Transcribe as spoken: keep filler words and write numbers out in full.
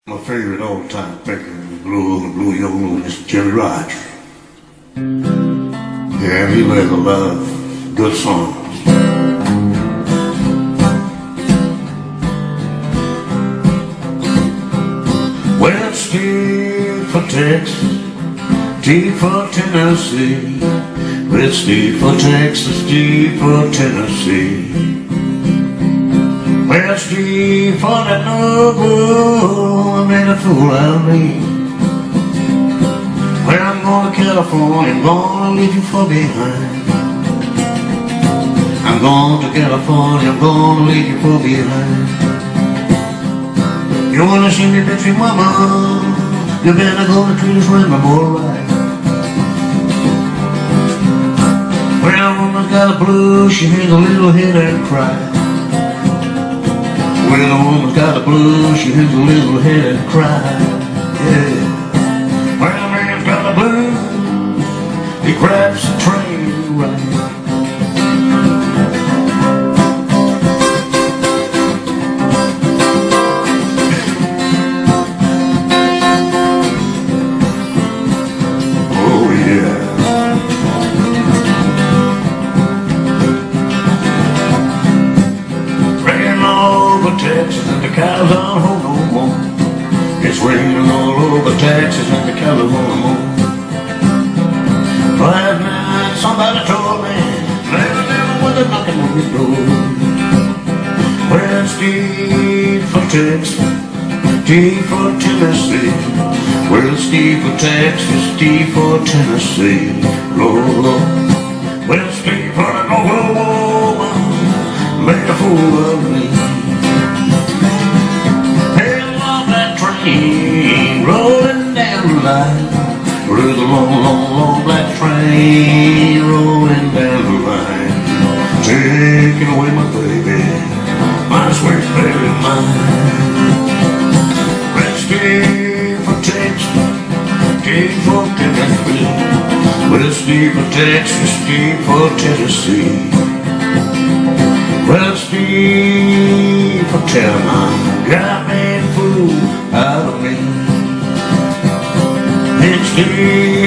My favorite all-time thinking blue and blue young is JRodgers. Yeah, he plays a lot of good songs. Well, it's T for Texas, T for Tennessee. It's T for Texas, T for Tennessee. Well, it's T for that noble made a fool out of me. Well, I'm going to California, I'm going to leave you for behind. I'm going to California, I'm going to leave you for behind. You wanna see me picture mama, you better go to treat us when I'm alright. Well, woman's got a blues, she hangs a little head and cry. Well, a woman's got a blues, she hangs a little head and cry. Yeah. Well, a man's got a blues, he grabs the train right. Texas and the cows aren't home no more. It's raining all over Texas and the cows aren't home no more. Last night somebody told me never, never was a knocking on your door. Well, it's T for Texas, T for Tennessee. Well, it's T for Texas, T for Tennessee. Lord, Lord. Well, it's T for an old woman made a fool of me. Rolling down the line, there's a long, long, long black train rolling down the line, taking away my baby, my sweet baby mine. Let's T for Texas, T for Tennessee. Well, it's T for Texas, T for Tennessee. Well, it's T for Tennessee, got me a fool out of me. It's T